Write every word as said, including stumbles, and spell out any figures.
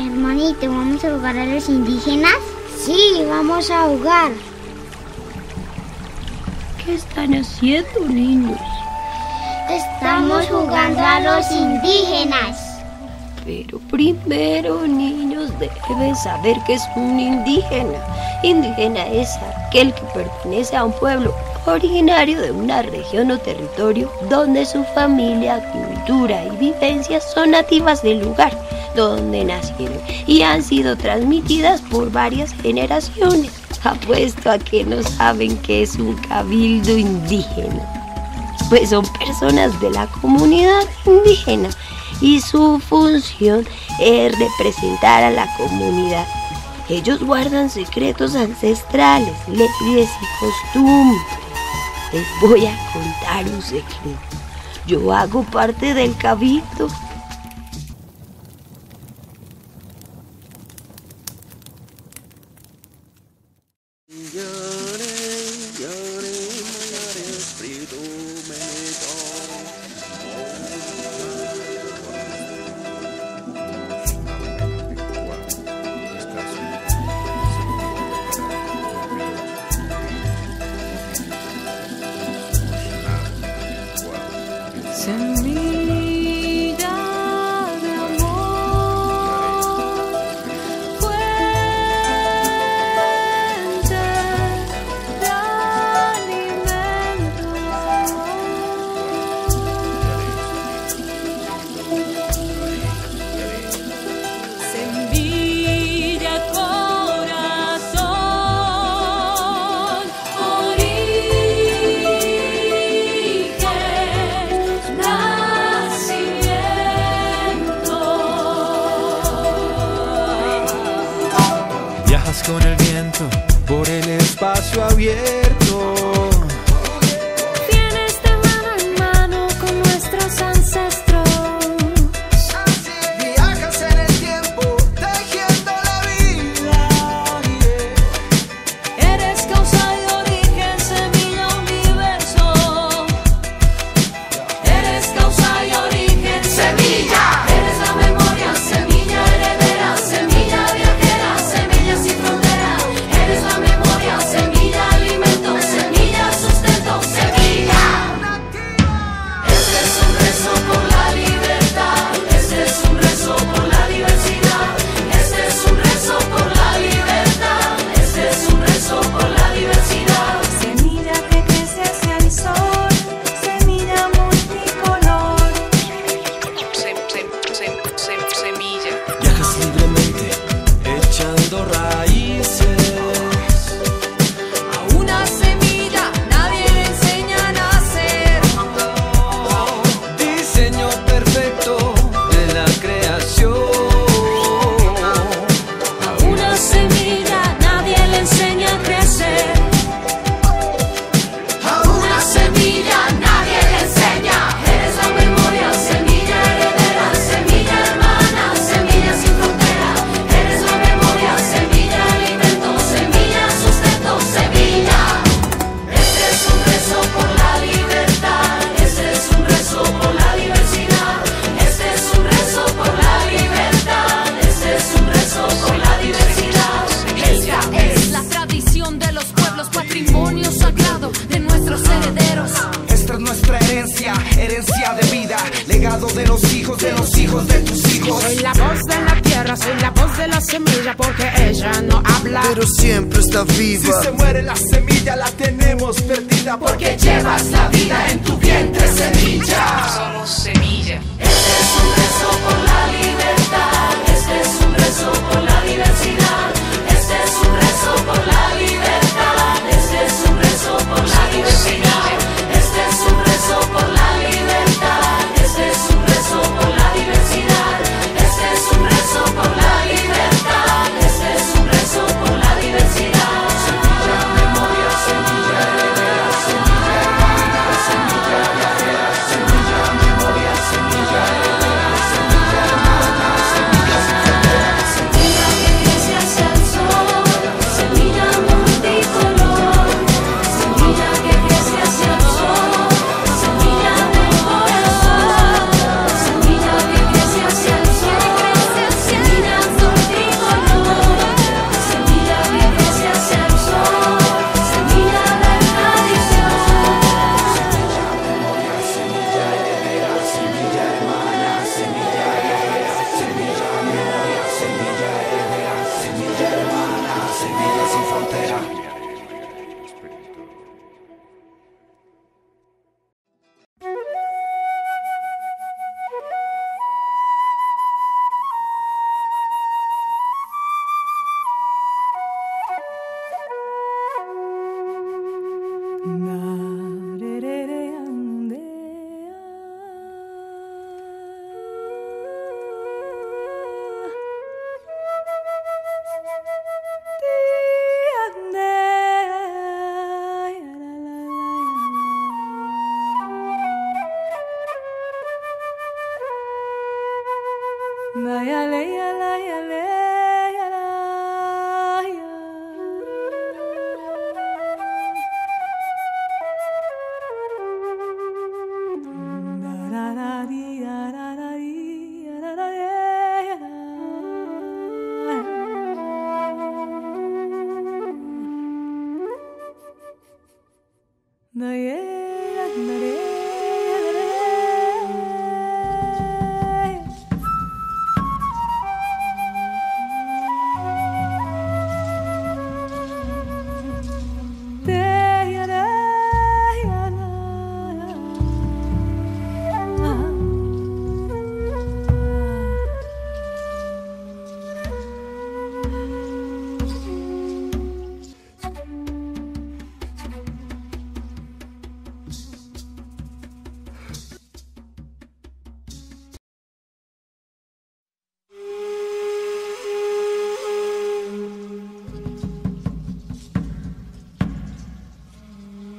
Hermanito, ¿vamos a jugar a los indígenas? Sí, vamos a jugar. ¿Qué están haciendo, niños? Estamos jugando a los indígenas. Pero primero, niños, deben saber que es un indígena. Indígena es aquel que pertenece a un pueblo originario de una región o territorio donde su familia, cultura y vivencias son nativas del lugar donde nacieron y han sido transmitidas por varias generaciones. Apuesto a que no saben qué es un cabildo indígena. Pues son personas de la comunidad indígena y su función es representar a la comunidad. Ellos guardan secretos ancestrales, leyes y costumbres. Les voy a contar un secreto. Yo hago parte del cabildo. Semilla de amor, fuente de alimento. Semilla, corazón, con el viento por el espacio abierto. Vienes de mano en mano con nuestros ancestros. Viajas en el tiempo tejiendo la vida. Eres causa y origen, semilla, universo. Eres causa y origen, semilla. Eres la memoria, semilla heredera, semilla viajera, semilla sin frontera. Eres la memoria, semilla, alimento, semilla, sustento, semilla. Este es un rezo por la libertad. Este es un rezo por la diversidad. Este es un rezo por la libertad. Este es un rezo por la diversidad. Semilla que crece hacia el sol, semilla multicolor. Sem, sem, sem, sem, semilla. Viajas libremente echando raíces. A una semilla nadie le enseña a nacer. Diseño perfecto de la creación. A una semilla nadie le enseña a crecer. A una semilla nadie le enseña. Eres la memoria, semilla heredera, semilla hermana, semilla sin frontera. Eres la memoria, semilla, alimento, semilla, sustento, semilla. Este es un rezo por la libertad. Este es un rezo por la diversidad. Este es un rezo por la libertad. Este es un rezo por la diversidad. Esta es la tradición de los pueblos, patrimonio sagrado de nuestros herederos. Esta es nuestra herencia, herencia de vida, legado de los hijos, de los hijos de tus hijos. Soy la voz de la tierra, soy la voz de la semilla, porque ella no habla, pero siempre está Si viva. se muere la semilla, la tenemos perdida, porque llevas la vida en tu vientre, semilla. Somos semilla. Este es un rezo por la libertad. Este es un rezo por la diversidad. Este es un rezo por la libertad. Este es un rezo por la diversidad. Este es un rezo por la libertad. Este es un rezo por la diversidad. Este es un rezo por la libertad. Este es un rezo por la diversidad. Semilla, memoria, semilla heredera, semilla hermana, semilla viajera, semilla Mayale, yala, yale.